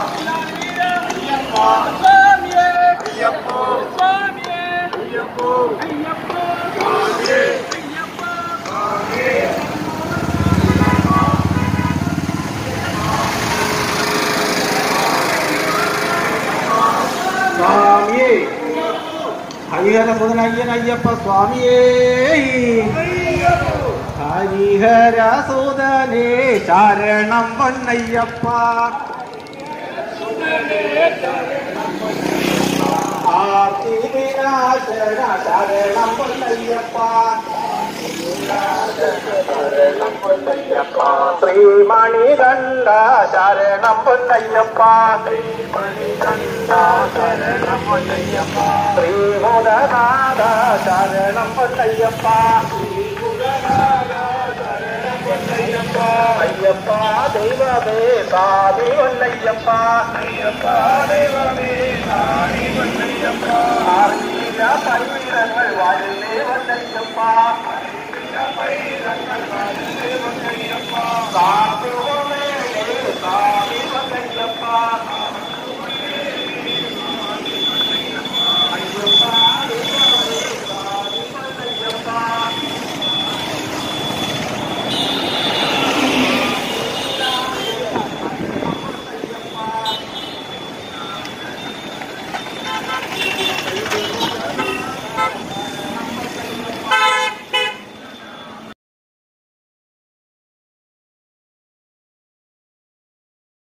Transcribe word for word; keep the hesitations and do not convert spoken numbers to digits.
ഹരിഹര സുതനയ്യൻ അയ്യപ്പ സ്വാമിയേ ഹരിഹര സുതനേ ശരണം പൊന്നയ്യപ്പ ആർത്തി വിനാശന ശരണം പൊന്നയ്യപ്പ ശ്രീമണികണ്ഠ ശരണം പൊന്നയ്യപ്പ ശ്രീമുദനാഥ ശരണം പൊന്നയ്യപ്പ അയ്യപ്പ ദൈവമേ സ്വാമി പൊന്നയ്യപ്പ അയ്യപ്പ ദൈവമേ സ്വാമി പൊന്നയ്യപ്പ ആർത്തിക പൈതങ്ങൾ വാഴുന്നേ പൊന്നയ്യപ്പ